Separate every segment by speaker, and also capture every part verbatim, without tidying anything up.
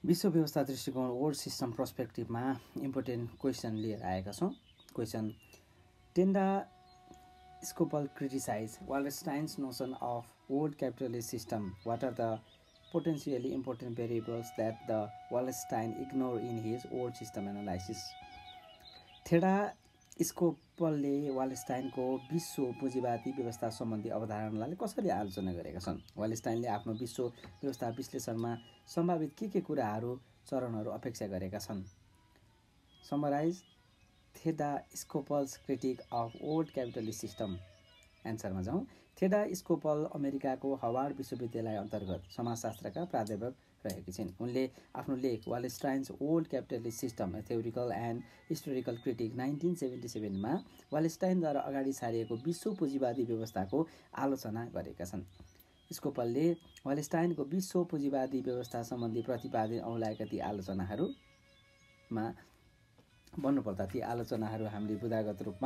Speaker 1: विश्व व्यवस्था दृष्टिकोण वर्ल्ड सिस्टम पर्सपेक्टिभमा इम्पोर्टेन्ट क्वेसन लिएर आएका छौँ। Question Theda skocpol criticize Wallerstein's notion of world capitalist system. What are the potentially important variables that the Wallerstein ignore in his world system analysis? Theda स्कोपलले वालेस्टाइनको विश्व पुँजीवादी व्यवस्था सम्बन्धी अवधारणालाई कसरी आलोचना गरेका छन्? वालेस्टाइनले आफ्नो विश्व व्यवस्था विश्लेषणमा सम्भावित के के कुराहरू चरणहरू अपेक्षा गरेका छन्? Summarize Theda Skocpol's critique of world capitalist system. एन्सरमा जाउँ। थेडा स्कोपल अमेरिकाको हार्वर्ड विश्वविद्यालय अन्तर्गत समाजशास्त्रका प्राध्यापक रहेकी छिन्। उनले आफ्नो लेख Wallerstein's world capitalist system a theoretical and historical critique nineteen seventy सेभेनमा वालेस्टाइनद्वारा अगाडि सारिएको विश्व पुँजीवादी व्यवस्थाको आलोचना गरेका छन्। स्कोपलले वालेस्टाइनको विश्व पुँजीवादी व्यवस्था सम्बन्धी प्रतिपादन औलाएका ती आलोचनाहरूमा भन्नुपर्दा ती आलोचनाहरू हामीले बुदागत रूपमा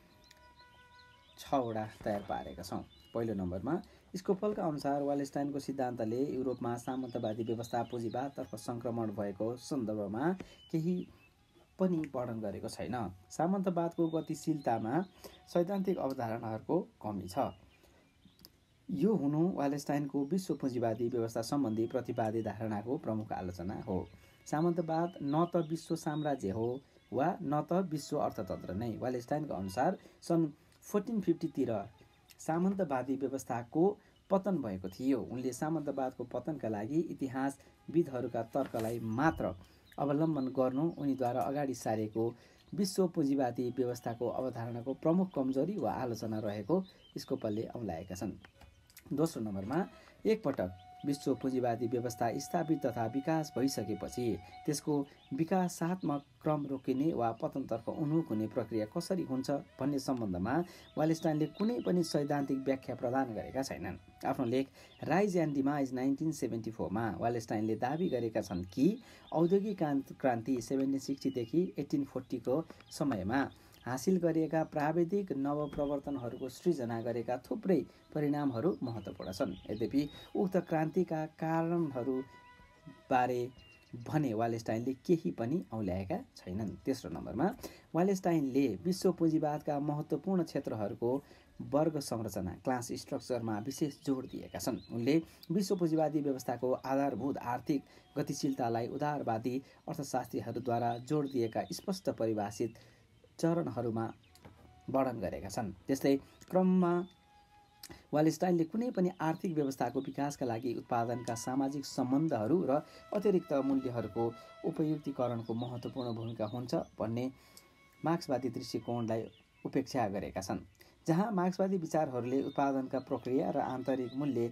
Speaker 1: छवटा तयार पारेका छौँ। पहिलो नम्बरमा स्कोपलका अनुसार वालेस्टाइनको सिद्धान्तले युरोपमा सामन्तवादी व्यवस्था पुँजीवादतर्फ सङ्क्रमण भएको सन्दर्भमा केही पनि वर्णन गरेको छैन। सामन्तवादको गतिशीलतामा सैद्धान्तिक अवधारणाहरूको कमी छ। यो हुनु वालेस्टाइनको विश्व पुँजीवादी व्यवस्था सम्बन्धी प्रतिवादी धारणाको प्रमुख आलोचना हो। सामन्तवाद न त विश्व साम्राज्य हो वा न त विश्व अर्थतन्त्र नै। वालेस्टाइनको अनुसार सन् फोर्टिन फिफ्टीतिर सामन्तवादी व्यवस्थाको पतन भएको थियो। उनले सामन्तवादको पतनका लागि इतिहासविदहरूका तर्कलाई मात्र अवलम्बन गर्नु उनीद्वारा अगाडि सारेको विश्व पुँजीवादी व्यवस्थाको अवधारणाको प्रमुख कमजोरी वा आलोचना रहेको स्कोपलले औलाएका छन्। दोस्रो नम्बरमा एकपटक विश्व पुँजीवादी व्यवस्था स्थापित तथा विकास भइसकेपछि त्यसको विकासात्मक क्रम रोकिने वा पतनतर्फ उन्मुख हुने प्रक्रिया कसरी हुन्छ भन्ने सम्बन्धमा वालेस्टाइनले कुनै पनि सैद्धान्तिक व्याख्या प्रदान गरेका छैनन्। आफ्नो लेख rise and demise nineteen seventy फोरमा वालेस्टाइनले दाबी गरेका छन् कि औद्योगिक क्रान्ति सेभेन्टिन सिक्सटीदेखि एट्टिन फोर्टीको समयमा हासिल गरिएका प्राविधिक नवप्रवर्तनहरूको सृजना गरेका थुप्रै परिणामहरू महत्त्वपूर्ण छन्। यद्यपि उक्त क्रान्तिका कारणहरूबारे भने वालेस्टाइनले केही पनि औल्याएका छैनन्। तेस्रो नम्बरमा वालेस्टाइनले विश्व पुँजीवादका महत्त्वपूर्ण क्षेत्रहरूको वर्ग संरचना क्लास स्ट्रक्चरमा विशेष जोड दिएका छन्। उनले विश्व पुँजीवादी व्यवस्थाको आधारभूत आर्थिक गतिशीलतालाई उदारवादी अर्थशास्त्रीहरूद्वारा जोड दिएका स्पष्ट परिभाषित चरणहरूमा वर्णन गरेका छन्। त्यस्तै क्रममा वालेस्टाइनले कुनै पनि आर्थिक व्यवस्थाको विकासका लागि उत्पादनका सामाजिक सम्बन्धहरू र अतिरिक्त मूल्यहरूको उपयुक्तिकरणको महत्त्वपूर्ण भूमिका हुन्छ भन्ने मार्क्सवादी दृष्टिकोणलाई उपेक्षा गरेका छन्। जहाँ मार्क्सवादी विचारहरूले उत्पादनका प्रक्रिया र आन्तरिक मूल्य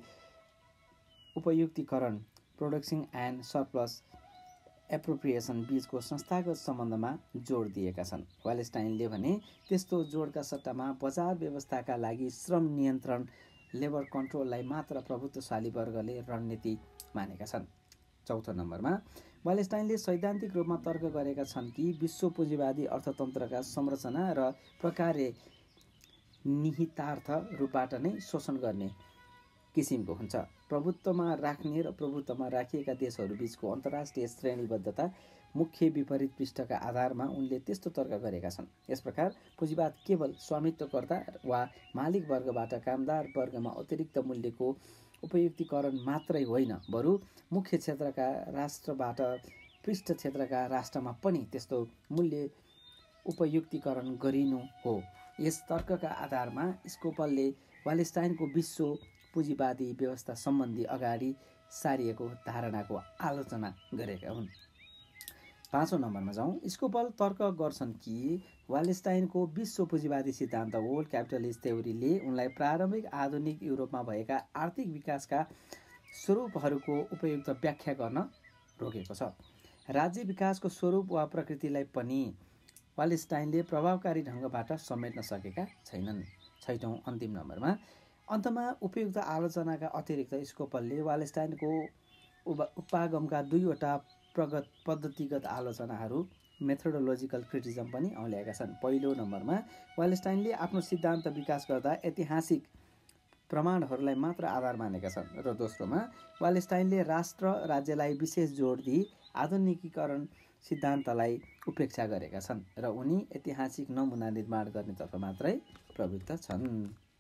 Speaker 1: उपयुक्तिकरण प्रोडक्सन एन्ड सरप्लस एप्रोप्रिएसन बीचको संस्थागत सम्बन्धमा जोड दिएका छन्। वालेस्टाइनले भने त्यस्तो जोडका सट्टामा बजार व्यवस्थाका लागि श्रम नियन्त्रण लेबर कन्ट्रोललाई मात्र प्रभुत्वशाली वर्गले रणनीति मानेका छन्। चौथो नम्बरमा वालेस्टाइनले सैद्धान्तिक रूपमा तर्क गरेका छन् कि विश्व पुँजीवादी अर्थतन्त्रका संरचना र प्रकार्य निहितार्थ रूपबाट नै शोषण गर्ने किसिमको हुन्छ। प्रभुत्वमा राख्ने र प्रभुत्वमा राखिएका देशहरू बीचको अन्तर्राष्ट्रिय श्रेणीबद्धता मुख्य विपरीत पृष्ठका आधारमा उनले त्यस्तो तर्क गरेका छन्। यस प्रकार पुँजीवाद केवल स्वामित्वकर्ता वा मालिक वर्गबाट कामदार वर्गमा अतिरिक्त मूल्यको उपयुक्तिकरण मात्रै होइन, बरु मुख्य क्षेत्रका राष्ट्रबाट पृष्ठ क्षेत्रका राष्ट्रमा पनि त्यस्तो मूल्य उपयुक्तिकरण गरिनु हो। यस तर्कका आधारमा स्कोपलले वालेस्टाइनको विश्व पुँजीवादी व्यवस्था सम्बन्धी अगाडि सारिएको धारणाको आलोचना गरेका हुन्। पाँचौँ नम्बरमा जाउँ। स्कोपल तर्क गर्छन् कि वालेस्टाइनको विश्व पुँजीवादी सिद्धान्त वर्ल्ड क्यापिटलिस्ट थ्योरीले उनलाई प्रारम्भिक आधुनिक युरोपमा भएका आर्थिक विकासका स्वरूपहरूको उपयुक्त व्याख्या गर्न रोकेको छ। राज्य विकासको स्वरूप वा प्रकृतिलाई पनि वालेस्टाइनले प्रभावकारी ढङ्गबाट समेट्न सकेका छैनन्। छैटौँ अन्तिम नम्बरमा अन्तमा उपयुक्त आलोचनाका अतिरिक्त स्कोपलले वालेस्टाइनको उपागमका दुईवटा प्रगत पद्धतिगत आलोचनाहरू मेथोडोलोजिकल क्रिटिसिजम पनि औल्याएका छन्। पहिलो नम्बरमा वालेस्टाइनले आफ्नो सिद्धान्त विकास गर्दा ऐतिहासिक प्रमाणहरूलाई मात्र आधार मानेका छन् र दोस्रोमा वालेस्टाइनले राष्ट्र राज्यलाई विशेष जोड दिई आधुनिकीकरण सिद्धान्तलाई उपेक्षा गरेका छन् र उनी ऐतिहासिक नमुना निर्माण गर्नेतर्फ मात्रै प्रवृत्त छन्।